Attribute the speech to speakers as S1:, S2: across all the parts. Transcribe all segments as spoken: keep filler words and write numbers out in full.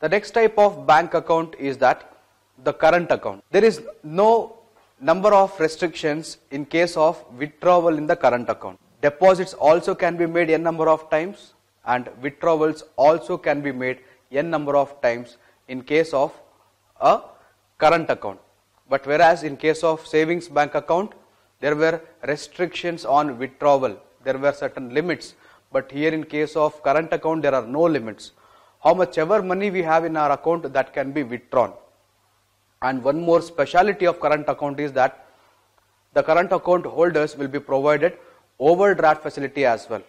S1: The next type of bank account is that the current account. There is no number of restrictions in case of withdrawal in the current account. Deposits also can be made n number of times and withdrawals also can be made n number of times in case of a current account. But whereas in case of savings bank account, there were restrictions on withdrawal. There were certain limits. But here in case of current account, there are no limits. How much ever money we have in our account, that can be withdrawn. And one more speciality of current account is that the current account holders will be provided overdraft facility as well.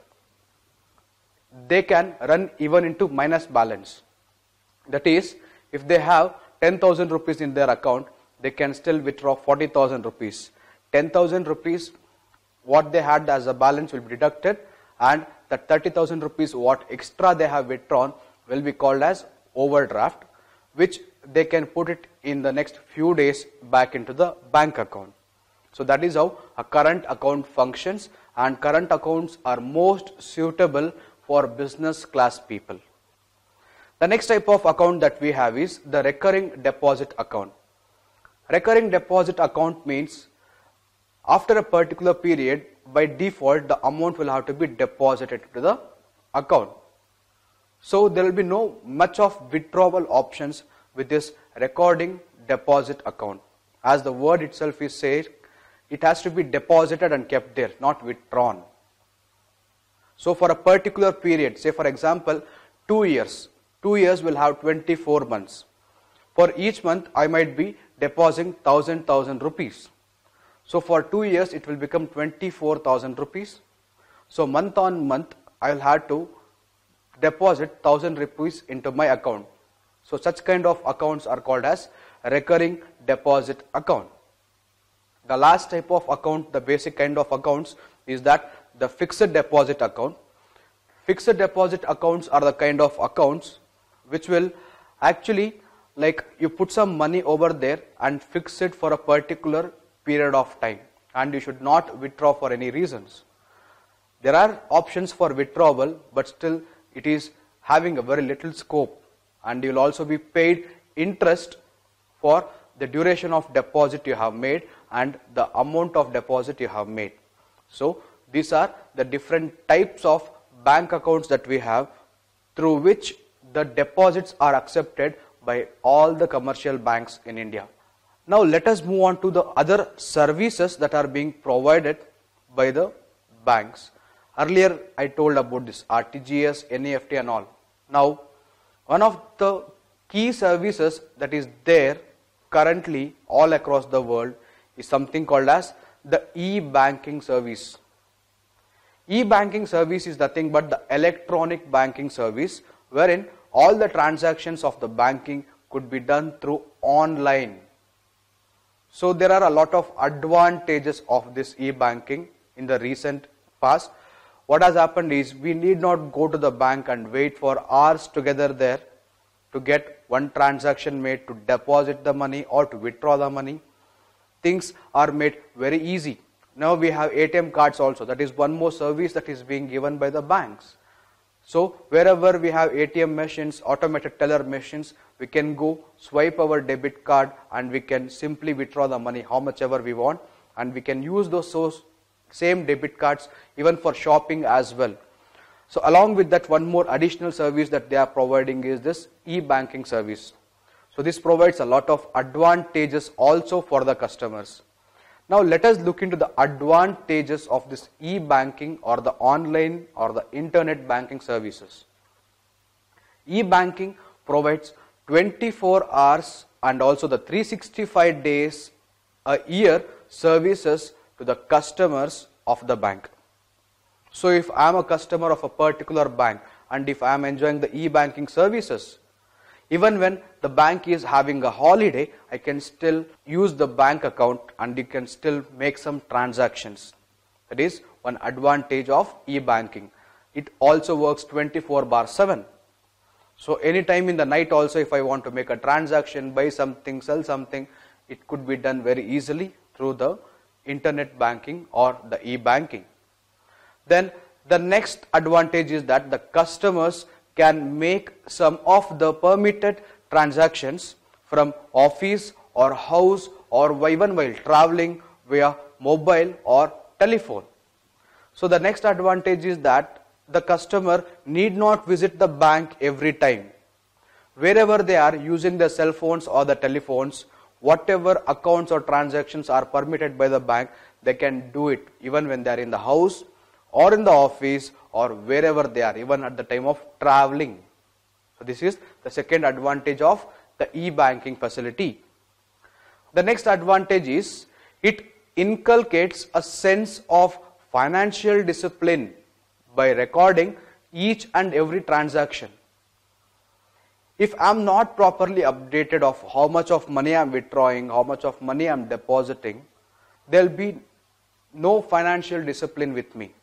S1: They can run even into minus balance. That is, if they have ten thousand rupees in their account, they can still withdraw forty thousand rupees. ten thousand rupees, what they had as a balance will be deducted, and the thirty thousand rupees what extra they have withdrawn will be called as overdraft, which they can put it in the next few days back into the bank account. So that is how a current account functions, and current accounts are most suitable for business class people. The next type of account that we have is the recurring deposit account. Recurring deposit account means after a particular period, by default, the amount will have to be deposited to the account. So there will be no much of withdrawal options with this recurring deposit account. As the word itself is said, it has to be deposited and kept there, not withdrawn. So for a particular period, say for example, two years, two years will have twenty-four months. For each month, I might be depositing thousand, thousand rupees. So for two years, it will become twenty-four thousand rupees. So month on month, I will have to deposit thousand rupees into my account. So such kind of accounts are called as recurring deposit account. The last type of account, the basic kind of accounts, is that the fixed deposit account. Fixed deposit accounts are the kind of accounts which will actually, like, you put some money over there and fix it for a particular period of time, and you should not withdraw for any reasons. There are options for withdrawal, but still it is having a very little scope, and you will also be paid interest for the duration of deposit you have made and the amount of deposit you have made. So these are the different types of bank accounts that we have, through which the deposits are accepted by all the commercial banks in India. Now let us move on to the other services that are being provided by the banks. Earlier I told about this R T G S, N E F T and all. Now one of the key services that is there currently all across the world is something called as the e-banking service. E-banking service is nothing but the electronic banking service, wherein all the transactions of the banking could be done through online. So there are a lot of advantages of this e-banking in the recent past. What has happened is we need not go to the bank and wait for hours together there to get one transaction made, to deposit the money or to withdraw the money. Things are made very easy. Now we have A T M cards also. That is one more service that is being given by the banks. So wherever we have A T M machines, automated teller machines, we can go swipe our debit card and we can simply withdraw the money how much ever we want, and we can use those same debit cards even for shopping as well. So along with that, one more additional service that they are providing is this e-banking service. So this provides a lot of advantages also for the customers. Now let us look into the advantages of this e-banking or the online or the internet banking services. E-banking provides twenty-four hours and also the three hundred sixty-five days a year services to the customers of the bank. So if I am a customer of a particular bank and if I am enjoying the e-banking services, even when the bank is having a holiday, I can still use the bank account and you can still make some transactions. That is one advantage of e-banking. It also works twenty-four bar seven. So anytime in the night also, if I want to make a transaction, buy something, sell something, it could be done very easily through the internet banking or the e-banking. Then the next advantage is that the customers can make some of the permitted transactions from office or house or even while traveling via mobile or telephone. So the next advantage is that the customer need not visit the bank every time. Wherever they are using their cell phones or the telephones, whatever accounts or transactions are permitted by the bank, they can do it even when they are in the house or in the office or wherever they are, even at the time of traveling. So this is the second advantage of the e-banking facility. The next advantage is it inculcates a sense of financial discipline by recording each and every transaction. If I am not properly updated of how much of money I am withdrawing, how much of money I am depositing, there will be no financial discipline with me.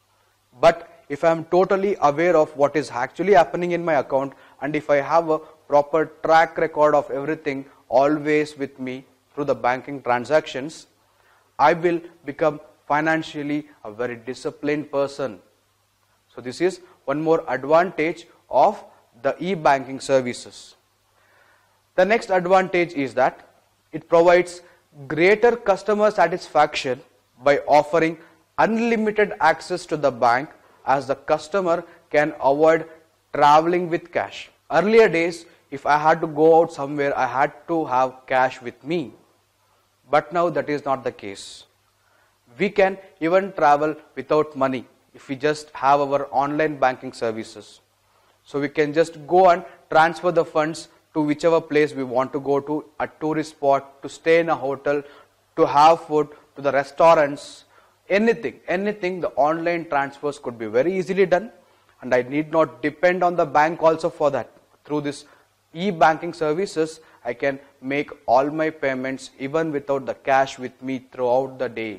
S1: But if I am totally aware of what is actually happening in my account, and if I have a proper track record of everything always with me through the banking transactions, I will become financially a very disciplined person. So this is one more advantage of the e-banking services. The next advantage is that it provides greater customer satisfaction by offering unlimited access to the bank, as the customer can avoid traveling with cash. Earlier days, if I had to go out somewhere, I had to have cash with me. But now that is not the case. We can even travel without money if we just have our online banking services. So we can just go and transfer the funds to whichever place we want to go to, a tourist spot, to stay in a hotel, to have food, to the restaurants, anything, anything, the online transfers could be very easily done, and I need not depend on the bank also for that. Through this e-banking services, I can make all my payments even without the cash with me throughout the day.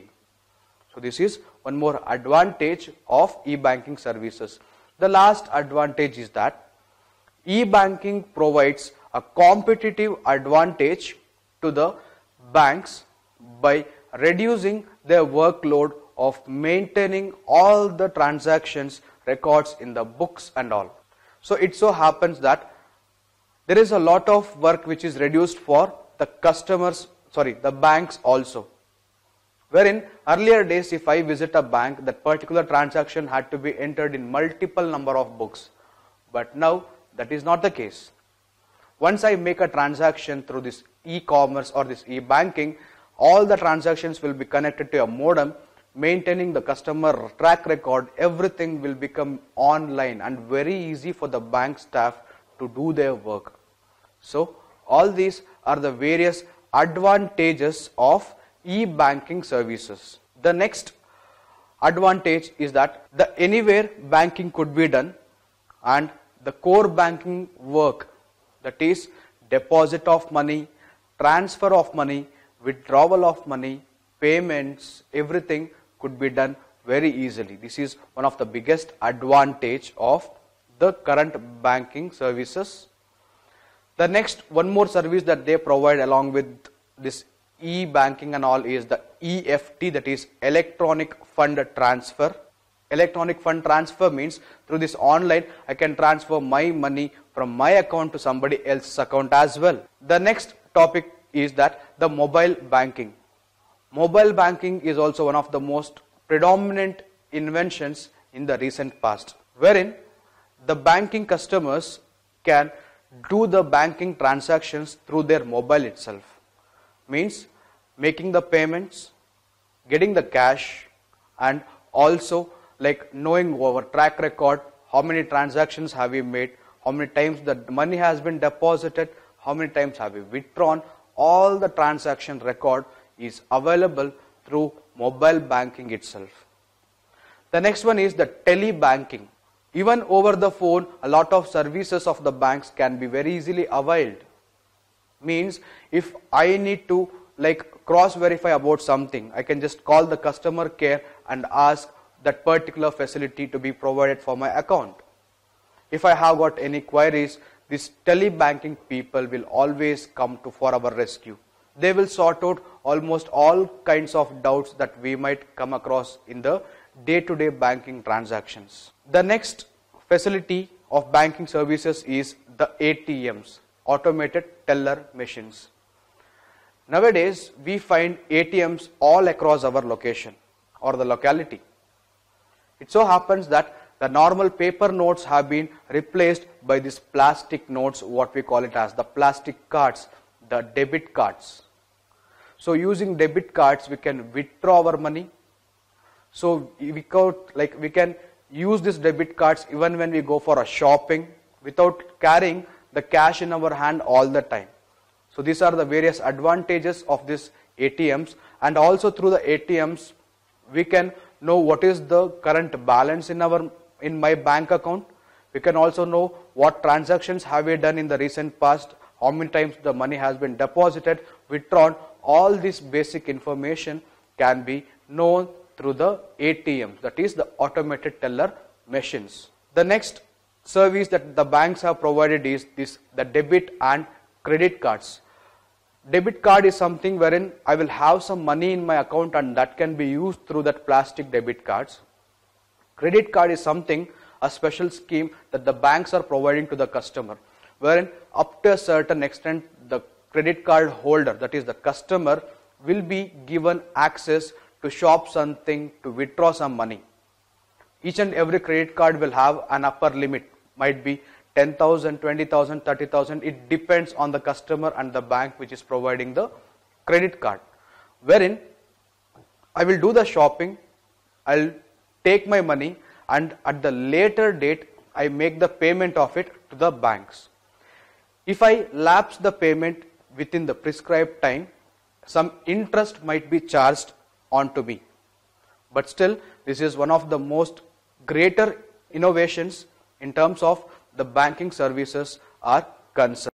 S1: So this is one more advantage of e-banking services. The last advantage is that e-banking provides a competitive advantage to the banks by reducing their workload of maintaining all the transactions records in the books and all. So it so happens that there is a lot of work which is reduced for the customers, sorry, the banks also. Wherein earlier days, if I visit a bank, that particular transaction had to be entered in multiple number of books. But now that is not the case. Once I make a transaction through this e-commerce or this e-banking, all the transactions will be connected to a modem, maintaining the customer track record. Everything will become online and very easy for the bank staff to do their work. So all these are the various advantages of e-banking services. The next advantage is that the anywhere banking could be done, and the core banking work, that is deposit of money, transfer of money, withdrawal of money, payments, everything could be done very easily. This is one of the biggest advantage of the current banking services. The next one more service that they provide along with this e-banking and all is the E F T, that is electronic fund transfer. Electronic fund transfer means through this online I can transfer my money from my account to somebody else's account as well. The next topic is that the mobile banking. Mobile banking is also one of the most predominant inventions in the recent past, wherein the banking customers can do the banking transactions through their mobile itself. Means making the payments, getting the cash, and also like knowing our track record, how many transactions have we made, how many times the money has been deposited, how many times have we withdrawn. All the transaction record is available through mobile banking itself. The next one is the tele-banking. Even over the phone, a lot of services of the banks can be very easily availed. Means if I need to like cross verify about something, I can just call the customer care and ask that particular facility to be provided for my account. If I have got any queries, this tele-banking people will always come to for our rescue. They will sort out almost all kinds of doubts that we might come across in the day-to-day banking transactions. The next facility of banking services is the A T Ms, automated teller machines. Nowadays, we find A T Ms all across our location or the locality. It so happens that the normal paper notes have been replaced by these plastic notes, what we call it as the plastic cards, the debit cards. So using debit cards, we can withdraw our money. So we, could, like, we can use these debit cards even when we go for a shopping without carrying the cash in our hand all the time. So these are the various advantages of these A T Ms, and also through the A T Ms we can know what is the current balance in our in my bank account. We can also know what transactions have we done in the recent past, how many times the money has been deposited, withdrawn. All this basic information can be known through the A T Ms, that is the automated teller machines. The next service that the banks have provided is this, the debit and credit cards. Debit card is something wherein I will have some money in my account and that can be used through that plastic debit cards. Credit card is something, a special scheme that the banks are providing to the customer, wherein up to a certain extent the credit card holder, that is the customer, will be given access to shop something, to withdraw some money. Each and every credit card will have an upper limit, might be ten thousand, twenty thousand, thirty thousand, it depends on the customer and the bank which is providing the credit card, wherein I will do the shopping, I will take my money, and at the later date I make the payment of it to the banks. If I lapse the payment within the prescribed time, some interest might be charged onto me. But still, this is one of the most greater innovations in terms of the banking services are concerned.